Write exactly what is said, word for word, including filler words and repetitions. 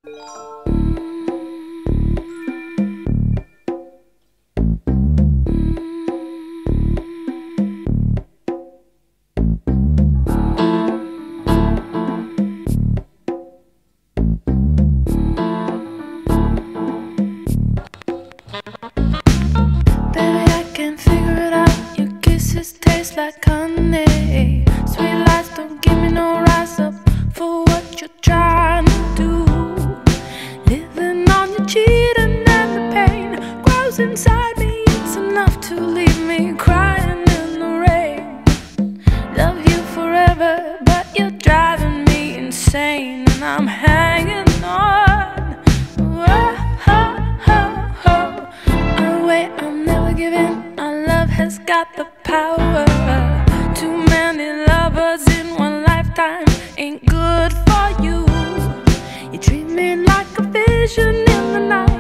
Taste like honey. Sweet lies don't give me no rise up for what you're trying to do. Living on your cheating and the pain grows inside me. It's enough to leave me crying in the rain. Love you forever, but you're driving me insane, and I'm hanging on. Whoa, ho, ho, ho. Oh wait, I'll never give in. Our love has got the power. Too many lovers in one lifetime ain't good for you. You treat me like a vision in the night.